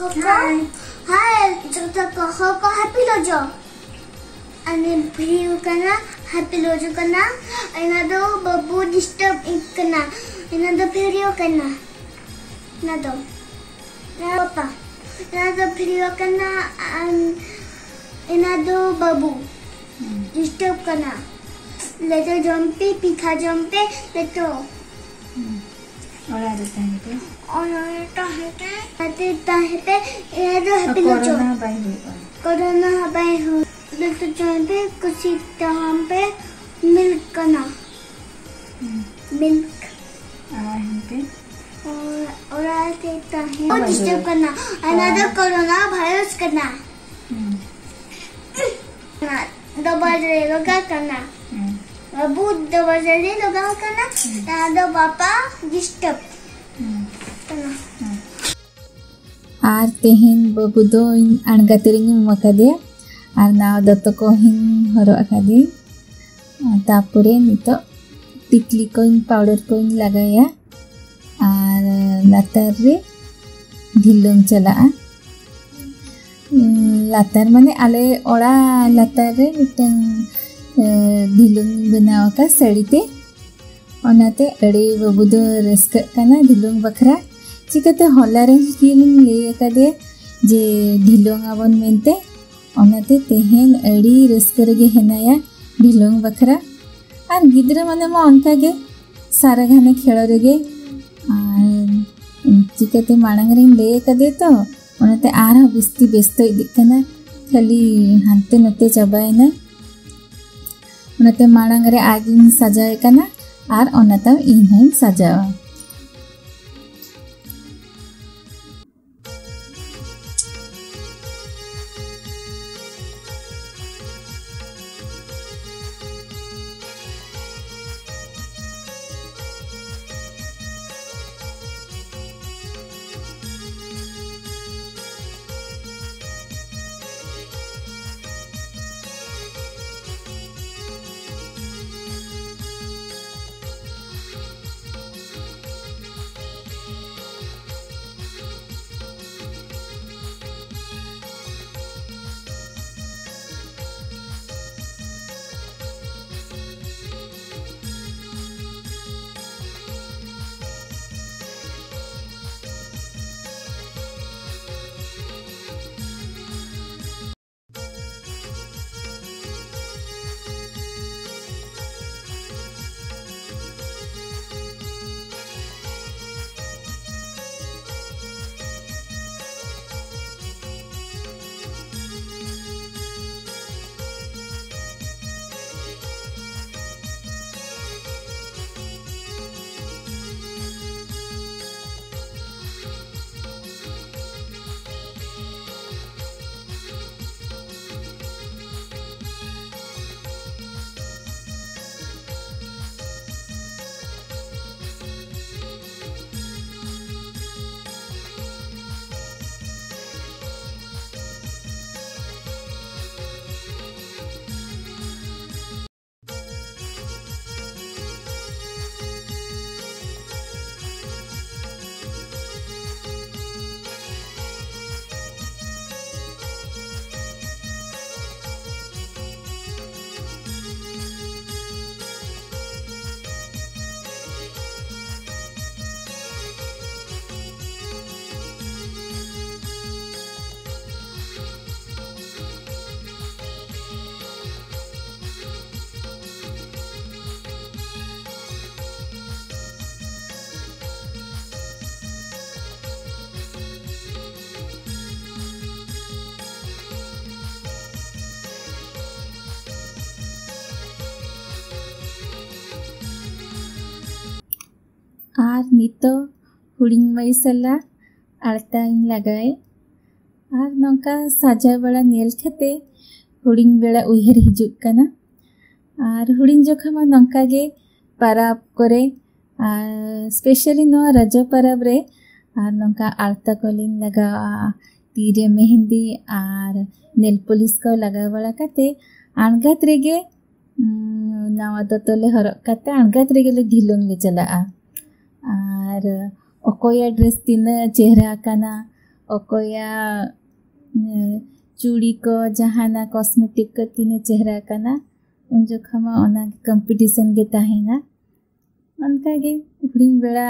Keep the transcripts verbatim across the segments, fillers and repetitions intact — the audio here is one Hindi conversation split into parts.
Hai, cerita ko ko happy lojo. Ane video kana happy lojo kana. Ina do babu disturb kana. Ina do video kana. Ina do. Ya papa. Ina do video kana. Ina do babu disturb kana. Leto jumpe, pika jumpe, leto. और आ जाता है पे और आता है पे आते ताहते ये जो हैप्पी लोचो कोरोना बाय हो कोरोना बाय हो तो जंपे कुछ टाइम पे मिल्क करना मिल्क आ है पे और और आते ताहे और डिस्टर्ब करना अनदर कोरोना वायरस करना दबा दे लगा करना Abu dua jari logang kana, ada bapa disturb. आर तेहन बाबू दो अणगातेरिंग मकादे आर नाव दत्त को हिन हरो अकादे तापुरे नितो टिकली को पाउडर को लगाया आर लातार रे ढिलम चला लातार माने आले ओड़ा लातार रे मिटन ढिलुंग बनाव का सड़ीते ओनाते अड़े बाबू दो रस्क काना ढिलुंग बखरा चिकते हॉलरे किन ले कदे जे ढिलुंग आवन मेनते ओनाते तेहेन अड़ी रस्क रगे हेनाया ढिलुंग बखरा आर गिद्रा माने मा अनका गे सारा घाने खेल रगे आर चिकते माणंग रे ले कदे तो ओनाते आर बिस्ती बेस्त इदिकना खाली हानते नते चबायना उनते माड़ांग रे आज सजाए कना आर ओनाता इन सजावा आर नितो हुडिंग मैसला आलता इन लगाए आर नौका साजा बड़ा नेल खेते हुडिंग बेड़ा उहर हिजुक कना आर हुडिंग जोखमा नौका गे पराब करे आर स्पेशली नो रज पराब रे आर नौका आलता कोलिन लगा तीरे मेहंदी आर नेल पॉलिश को लगा बड़ा कते अणगात रेगे नावा दोतले हरक कते अणगात रेगे ले ढिलुंग ले चला आर अकोया ड्रेस तीन चेहरा कना अकोया चूड़ी को जहाना कॉस्मेटिक को तीन चेहरा कना उन जोखमा ओना कंपटीशन के ताहेना उनका गे हुडिंग बेड़ा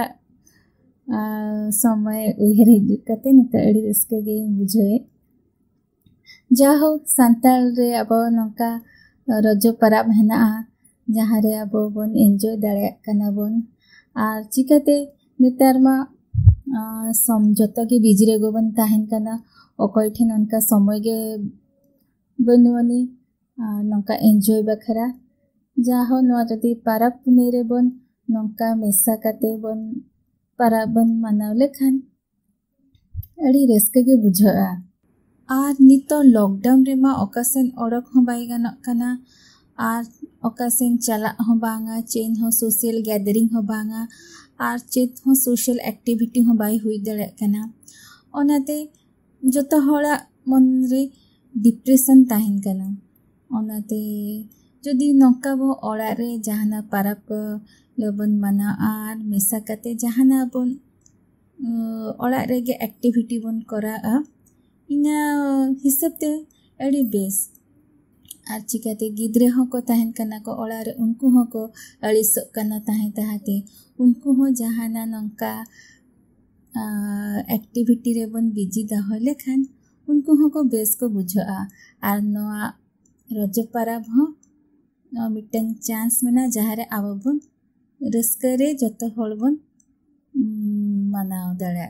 समय उहर हिजुग कते नित अड़ी रस्के गे बुझे जाहो सांताल रे अब नौका रजो परब हेना जहाँ रे अब बन एंजॉय दाड़े कना बन और चिकाते नेतार मा सम जतो के बिजी रे गोबन ताहेन कना ओकय ठेन उनका समय गे बनुवनी नौका एंजॉय बखरा जाहो नवा जति परब पुने रे बन नौका मेसा कते बन परब बन मनाव लेखान अड़ी रस्के गे बुझा और नितो लॉकडाउन रे मा ओकासेन ओडक हो बाई गानक कना और ओकासेन चला हो बांगा चेन हो सोशल गैदरिंग हो बांगा और चेत हो सोशल एक्टिविटी हो बाई हुई दड़े कना ओनाते जतो होड़ा मन रे डिप्रेशन ताहिन कना ओनाते जदि नौका बो ओड़ा रे जहाना परब को लोबन मना आर मेसा कते जहाना बन ओड़ा रे गे एक्टिविटी बन करा आ इना हिसाब ते अड़ी बेस और चिकाते गिद्रे हो को ताहेन कना को ओड़ा रे उनको हो को अड़िसो कना ताहे ताहाते उनको हो जहाना नौका एक्टिविटी रे बन बिजी दहो लेखान उनको हो को बेस को बुझा और नवा रज परब हो मिटन चांस मेना जहाँ रे आबो बन रस्के रे जतो होड़ बन मनाव दड़ा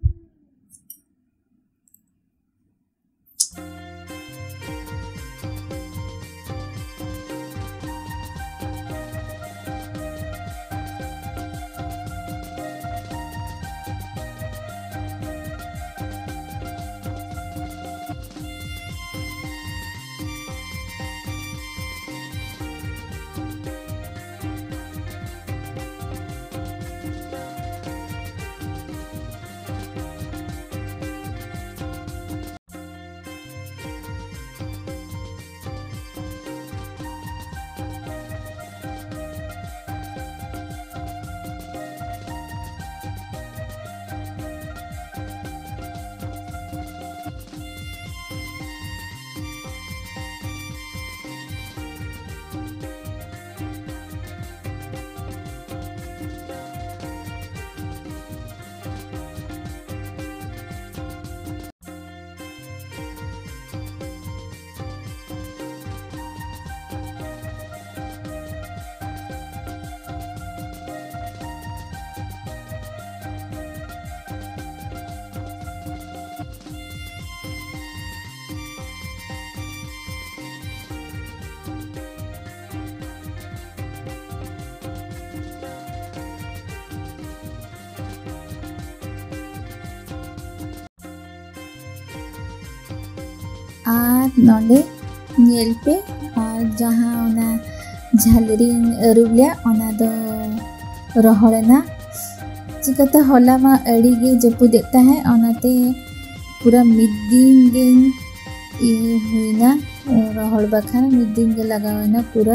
और नोंडे नेल पे और जहाँ ओना झालरिंग अरुलिया ओना दो रहोड़ना चिकाते होला मा अड़ी गे जपु देता है ओनाते पूरा मिद्दिन गे ये हुईना रहोड़ बखाना मिद्दिन गे लगावना पूरा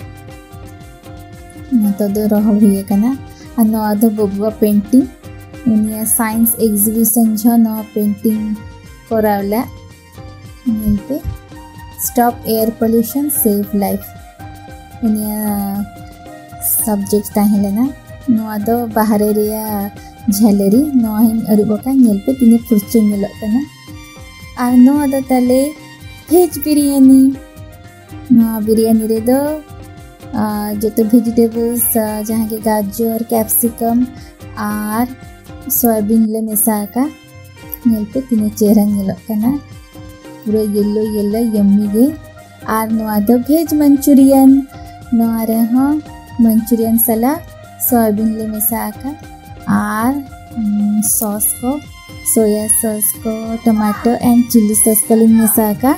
नतो दो रहोड़ हुए कना और नवा दो बबुआ पेंटिंग उनिया साइंस एग्जीबिशन छ नवा पेंटिंग करावला पे stop air pollution save life उनिया सब्जेक्ट ताहेलेना नवा दो बाहरे रिया झलरी नवा हिन अरुबका नेल पे तिने फुरचे नेलो कना आ नवा दो तले भेज बिरयानी नवा बिरयानी रे दो जो तो वेजिटेबल्स जहाँ के गाजर कैप्सिकम और सोयाबीन ले मेसा का नेल पे तिने चेहरा नेलो कना पूरा येलो येलो यम्मी गे और नवा दो भेज मंचूरियन नवा रे हो मंचूरियन सला सोयाबीन ले मेसा का और सॉस को सोया सॉस को टमाटो एंड चिल्ली सॉस को ले मेसा का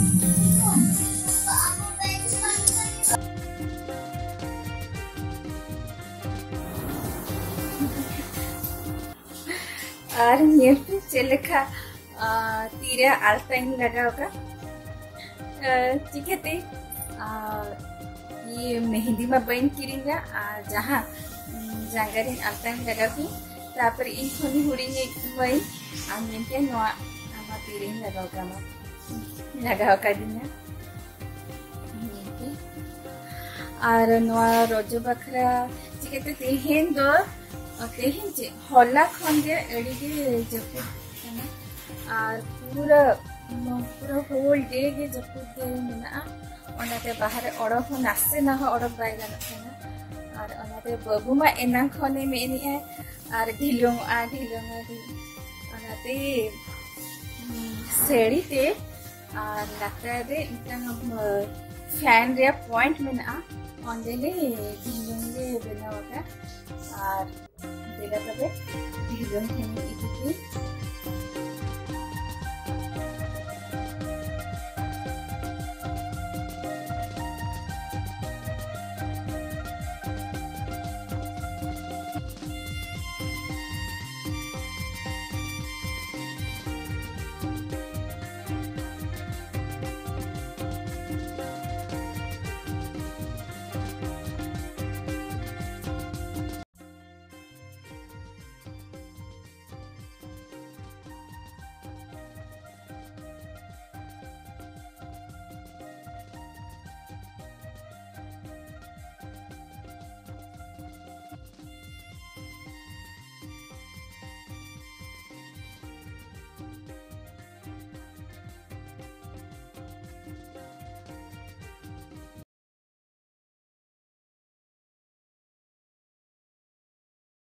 और ये चलेखा तीरे आल्टाइन लगा होगा ठीक है ते ये मेहंदी में बन किरिंगा जहाँ जागरिन आल्टाइन लगा भी तापर इन खनी हुड़ी ने वही आमने के नवा आमा तीरे लगाओ कामा लगाओ का दिन और नवा रोजो बखरा चिकते तेहेन दो तेहेन जे हल्ला खंगे एडी के जपु और पूरा पूरा होल डे के जपु दे मेना ओनाते बाहर अड़क नासे ना अड़क बाय गाना और ओनाते बबुमा एना खने मेनी है और ढिलोंग आ ढिलोंग दी ओनाते सेड़ी ते और लाता दे इतना फैन रे पॉइंट मेना ओंदेले ढिलोंग दे बनावका और देला तबे ढिलोंग खेनी इदिके